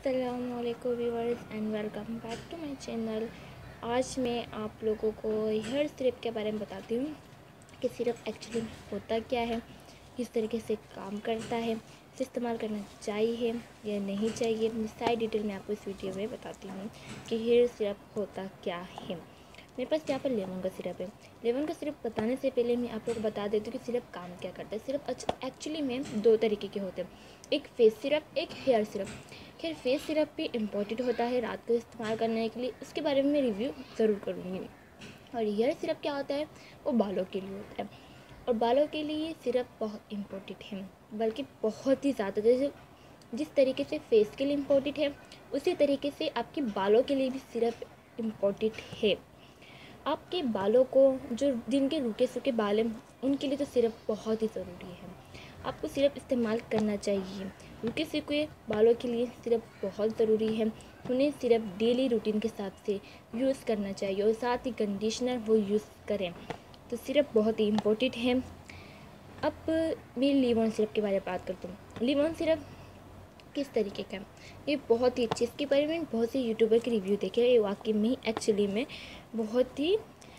अस्सलामुअलैकुम viewers and welcome back to my channel. आज मैं आप लोगों को हेयर सिरप के बारे में बताती हूँ कि सिरप एक्चुअली होता क्या है, किस तरीके से काम करता है, इसे इस्तेमाल करना चाहिए या नहीं चाहिए। मैं सारी डिटेल में आपको इस वीडियो में बताती हूँ कि हेयर सिरप होता क्या है। मेरे पास यहाँ पर लेमन का सिरप है। लेमन का सिरप बताने से पहले मैं आप लोगों को बता देती हूँ कि सिरप काम क्या करता है। सिरप एक्चुअली में दो तरीके के होते हैं, एक फेस सिरप, एक हेयर सिरप। खैर फेस सिरप भी इम्पोर्टेंट होता है रात को इस्तेमाल करने के लिए, उसके बारे में मैं रिव्यू ज़रूर करूँगी। और हेयर सिरप क्या होता है, वो बालों के लिए होता है। और बालों के लिए सिरप बहुत इम्पोर्टेंट है, बल्कि बहुत ही ज़्यादा। जैसे जिस तरीके से फेस के लिए इम्पोर्टेंट है, उसी तरीके से आपके बालों के लिए भी सिरप इम्पोर्टेंट है। आपके बालों को, जो जिनके रूखे सूखे बाल हैं, उनके लिए तो सिरप बहुत ही ज़रूरी है। आपको सिरप इस्तेमाल करना चाहिए। रूखे सूखे बालों के लिए सिरप बहुत ज़रूरी है। उन्हें सिरप डेली रूटीन के हिसाब से यूज़ करना चाहिए और साथ ही कंडीशनर वो यूज़ करें। तो सिरप बहुत ही इम्पोर्टेंट है। अब मैं लिवॉन सिरप के बारे में बात करती हूँ। लिवॉन सिरप किस तरीके का है, ये बहुत ही अच्छी, इसके बारे में बहुत से यूट्यूबर के रिव्यू देखे। ये वाकई में एक्चुअली में बहुत ही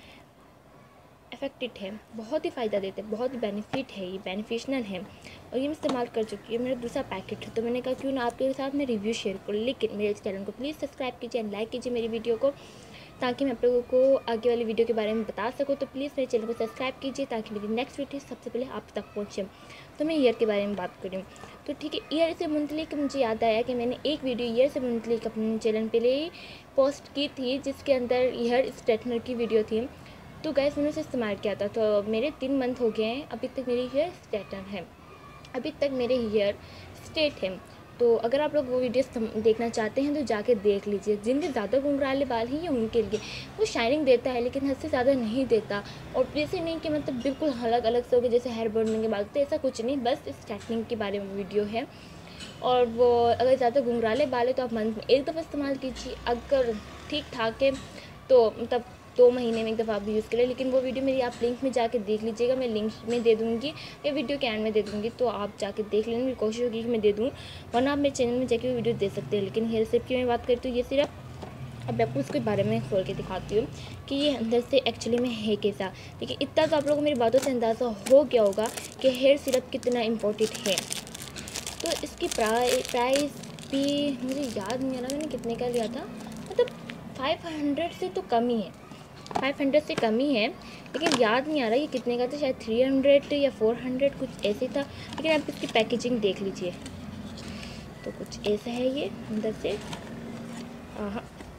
इफेक्टिव है, बहुत ही फ़ायदा देते हैं, बहुत ही बेनिफिट है, ये बेनिफिशनल है। और ये मैं इस्तेमाल कर चुकी हूँ, मेरा दूसरा पैकेट है। तो मैंने कहा क्यों ना आपके साथ मैं रिव्यू शेयर करूँ। लेकिन मेरे चैनल को प्लीज़ सब्सक्राइब कीजिए एंड लाइक कीजिए मेरी वीडियो को, ताकि मैं आप लोगों को आगे वाली वीडियो के बारे में बता सकूँ। तो प्लीज़ मेरे चैनल को सब्सक्राइब कीजिए ताकि मेरी नेक्स्ट वीडियो सबसे पहले आप तक पहुँचे। तो मैं ईयर के बारे में बात करूँ तो ठीक है, ईयर से मुंतलिक मुझे याद आया कि मैंने एक वीडियो ईयर से मुंतलिक अपने चैनल पे ही पोस्ट की थी, जिसके अंदर ईयर स्ट्रेटनर की वीडियो थी। तो गैस मैंने उसे इस्तेमाल किया था। तो मेरे 3 मंथ हो गए हैं, अभी तक मेरी हेयर स्ट्रेटनर है, अभी तक मेरे हेयर स्ट्रेट है। तो अगर आप लोग वो वीडियो देखना चाहते हैं तो जाके देख लीजिए। जिनके ज़्यादा घुंघराले बाल हैं, उनके लिए वो शाइनिंग देता है, लेकिन हद से ज़्यादा नहीं देता। और वैसे नहीं कि मतलब बिल्कुल अलग अलग से हो गए जैसे हेयर बर्निंग के बाल, तो ऐसा कुछ नहीं, बस स्ट्रेटनिंग के बारे में वीडियो है। और वो अगर ज़्यादा घुंघराले बाल है तो आप मंथ में एक दफ़ा इस्तेमाल कीजिए। अगर ठीक ठाक है तो मतलब 2 महीने में एक दफ़ा आप यूज़ करें। लेकिन वो वीडियो मेरी आप लिंक में जाके देख लीजिएगा, मैं लिंक में दे दूँगी या वीडियो के एंड में दे दूँगी, तो आप जाके देख लेना। मेरी कोशिश होगी कि मैं दे दूँ, वरना आप मेरे चैनल में जाके वो वीडियो दे सकते हैं। लेकिन हेयर सिरप की मैं बात करूँ तो ये सिर्फ अब आपको उसके बारे में खोल के दिखाती हूँ कि ये अंदर से एक्चुअली में है कैसा। देखिए इतना तो आप लोगों को मेरी बातों से अंदाज़ा हो गया होगा कि हेयर सिरप कितना इम्पोर्टेंट है। तो इसकी प्राइस भी मुझे याद नहीं आ रहा मैंने कितने का लिया था, मतलब 500 से तो कम ही है, 500 से कम ही है। लेकिन याद नहीं आ रहा ये कितने का था, शायद 300 या 400 कुछ ऐसे था। लेकिन आप इसकी पैकेजिंग देख लीजिए तो कुछ ऐसा है ये अंदर से। हाँ,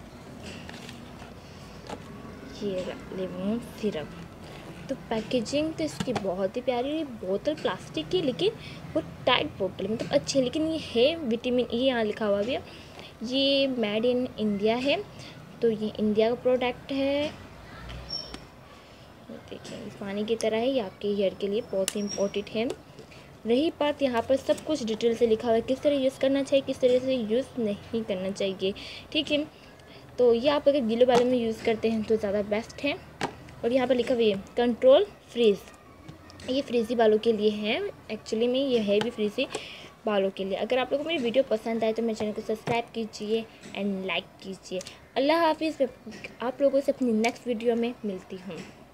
ये लिवॉन सिरप। तो पैकेजिंग तो इसकी बहुत ही प्यारी है। बोतल प्लास्टिक की, लेकिन वो टाइट बोतल, मतलब अच्छी है। लेकिन ये है विटामिन ई, यहाँ लिखा हुआ भी है। ये मेड इन इंडिया है, तो ये इंडिया का प्रोडक्ट है। देखिए इस पानी की तरह है, ये आपके हेयर के लिए बहुत ही इम्पोर्टेंट है। रही बात, यहाँ पर सब कुछ डिटेल से लिखा हुआ है, किस तरह यूज़ करना चाहिए, किस तरह से यूज़ नहीं करना चाहिए, ठीक है। तो ये आप अगर गीले बालों में यूज़ करते हैं तो ज़्यादा बेस्ट है। और यहाँ पर लिखा हुआ है कंट्रोल फ्रीज, ये फ्रीजी बालों के लिए है। एक्चुअली में ये है भी फ्रीजी बालों के लिए। अगर आप लोगों को मेरी वीडियो पसंद आए तो मेरे चैनल को सब्सक्राइब कीजिए एंड लाइक कीजिए। अल्लाह हाफिज़। आप लोगों से अपनी नेक्स्ट वीडियो में मिलती हूँ।